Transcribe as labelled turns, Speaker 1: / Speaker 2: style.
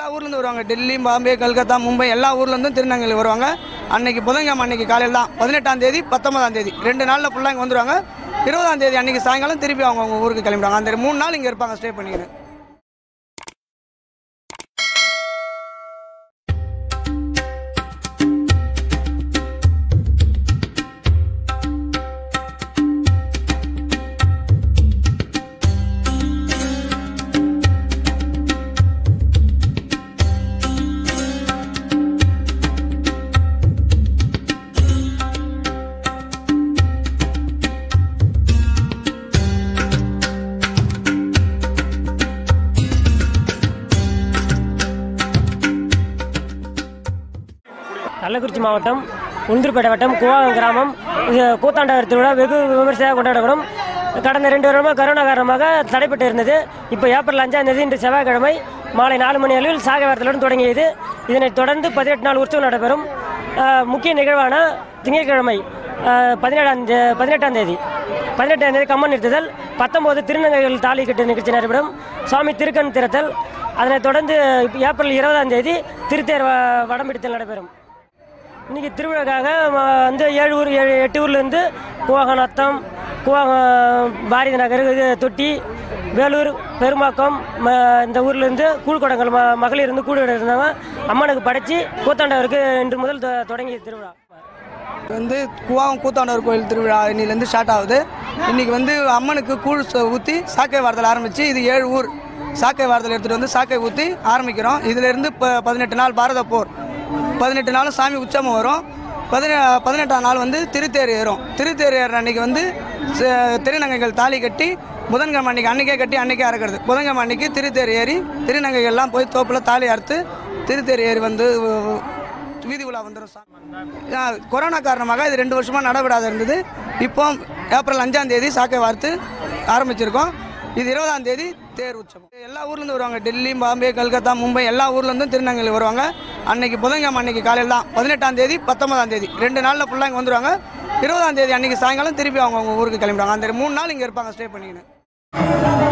Speaker 1: எல்லா ஊர்லேருந்து வருவாங்க. டெல்லி, பாம்பே, கல்கத்தா, மும்பை எல்லா ஊர்லேருந்தும் திருநங்கையில் வருவாங்க. அன்னைக்கு புதன்கிழமை அன்னைக்கு காலையில் தான் 18ஆம் தேதி 19ஆம் தேதி 2 நாளில் ஃபுல்லாக இங்கே வந்துடுவாங்க. 20ஆம் தேதி அன்றைக்கி சாயங்காலம் திருப்பி அவங்க ஊருக்கு கிளம்பிடுவாங்க. அந்த 3 நாள் இங்கே இருப்பாங்க ஸ்டே பண்ணிக்கிறேன்.
Speaker 2: கள்ளக்குறிச்சி மாவட்டம் உளுந்தூர்பேட்டை வட்டம் கூவாகம் கிராமம் கூத்தாண்டவர் திருவிழா வெகு விமர்சையாக கொண்டாடப்படும். கடந்த 2 வருடமாக கரோனா காரணமாக தடைப்பட்டு இருந்தது. இப்போ ஏப்ரல் 5ஆம் தேதி இன்று செவ்வாய்க்கிழமை மாலை 4 மணி அளவில் சாகவாரத்துடன் தொடங்கியது. இதனைத் தொடர்ந்து 18 நாள் உற்சவம் நடைபெறும். முக்கிய நிகழ்வான திங்கட்கிழமை 18ஆம் தேதி கம்மன் நிறுத்துதல், 19 திருநங்கைகள் தாலி கட்டு நிகழ்ச்சி நடைபெறும். சுவாமி திருக்கண் திறத்தல், அதனைத் தொடர்ந்து ஏப்ரல் 20ஆம் தேதி திருத்தேர் வடம்பிடித்தல் நடைபெறும். இன்றைக்கி திருவிழாக்காக வந்து 8 ஊர்லேருந்து கூவாகம் நத்தம், கூவாகம் பாரதி நகர், தொட்டி, வேலூர், பெருமாக்கம் இந்த ஊர்லேருந்து கூழ்குடங்கள் மகளிர் இருந்து கூழ் இருந்தாங்க. அம்மனுக்கு படைச்சி கூத்தாண்டவருக்கு இன்று முதல் தொடங்கிய திருவிழா
Speaker 1: வந்து கூவாகம் கூத்தாண்டவர் கோயில் திருவிழா இன்னிலேருந்து ஸ்டார்ட் ஆகுது. இன்றைக்கி வந்து அம்மனுக்கு கூழ் ஊற்றி சாக்கை வாரத்தில் ஆரம்பித்து இது 7 ஊர் சாக்கை வாரத்தில் எடுத்துகிட்டு வந்து சாக்கை ஊற்றி ஆரம்பிக்கிறோம். இதிலேருந்து இப்போ 18 நாள் பாரத போர், 18 நாளும் சாமி உற்சவம் வரும். 18ஆம் நாள் வந்து திருத்தேர் ஏறும். திருத்தேர் ஏறுற அன்றைக்கி வந்து திருநங்கைகள் தாலி கட்டி புதன்கிழமை அன்றைக்கே கட்டி அன்றைக்கே அறுக்கிறது. புதன்கிழமை அன்றைக்கி திருத்தேர் ஏறி திருநங்கைகள்லாம் போய் தோப்பில் தாலி அறுத்து திருத்தேர் ஏறி வந்து வீதி உலா வந்துடும். கொரோனா காரணமாக இது 2 வருஷமாக நடைபெறாத இருந்தது. இப்போ ஏப்ரல் 5ஆம் தேதி சாக்கை வார்த்து ஆரம்பிச்சிருக்கோம். இது 20ஆம் தேதி தேர் உற்சவம். எல்லா ஊர்லேருந்து வருவாங்க. டெல்லி, பாம்பே, கல்கத்தா, மும்பை எல்லா ஊர்லேருந்தும் திருநங்கையில் வருவாங்க. அன்னைக்கு புதன்கிழமை அன்னைக்கு காலையில் தான் 18ஆம் தேதி 19ஆம் தேதி 2 நாளில் ஃபுல்லாக இங்கே வந்துடுவாங்க. 20ஆம் தேதி அன்றைக்கி சாயங்காலம் திருப்பி அவங்க ஊருக்கு கிளம்பிடுவாங்க. அந்த 3 நாள் இங்கே இருப்பாங்க ஸ்டே பண்ணிக்கின்னு.